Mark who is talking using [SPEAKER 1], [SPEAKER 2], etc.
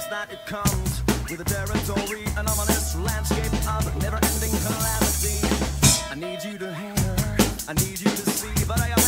[SPEAKER 1] that it comes with a territory, an ominous landscape of never-ending calamity. I need you to hear, I need you to see, but I am